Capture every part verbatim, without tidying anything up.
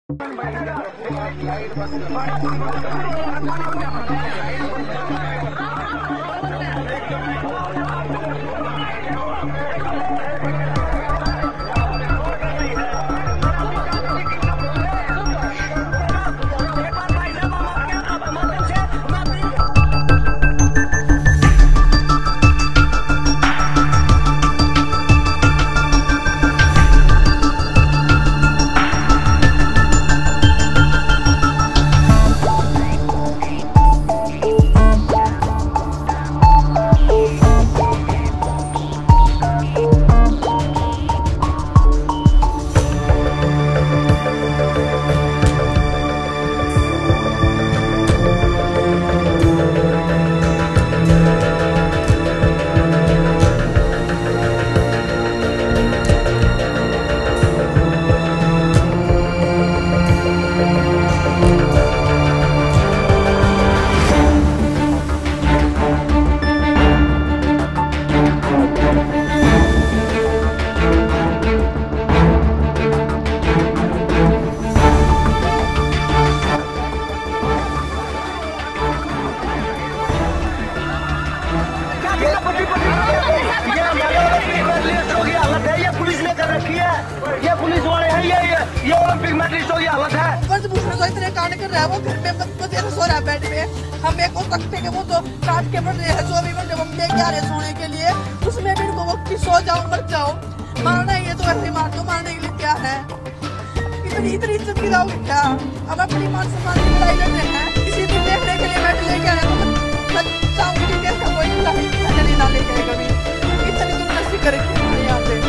ये पुलिस वाले हैं, ये ये ये ओलंपिक मेडलिस्टों की हालत है। ब्रजभूषण को इतने कांड कर रहा है, वो घर में बच्चे सो रहा है बेड में। हम एक और तख्ते के वो तो काट के बढ़ रहे हैं, चौबीस घंटे हम लेके आ रहे सोने के लिए। उसमें भी इनको वक्त की सो जाओ मर जाओ, मारना ही है तो ऐसे मार दो, मारने के लिए क्या है। इतनी इतनी इज्जत गिराओगे क्या? हम अपनी मान सम्मान की लड़ाई लड़ रहे हैं, किसी दिन देखने के लिए बेड लेके आए तो चाहूंगी कि ऐसा कोई लड़ाई ना लेके आए कभी। इतनी तुम नस्ती करेगी हमारे यहाँ पे।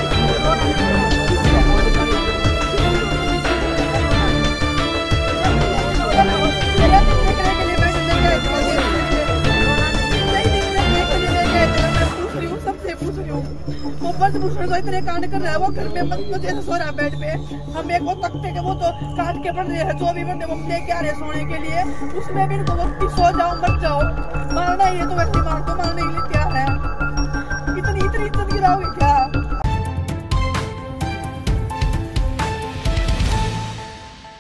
ब्रजभूषण को इतने कांड कर रहा है, वो घर में बच्चे सो रहा है बेड पे। हम एक वो तख्ते के वो तो काट के बढ़ रहे हैं, चौबीस घंटे हम लेके आ रहे सोने के लिए। उसमें भी इनको वक्त की सो जाओ मर जाओ, मारना ही है तो वैसे मार दो, मारने के लिए क्या है। इतनी इतनी इज्जत गिराओगे क्या?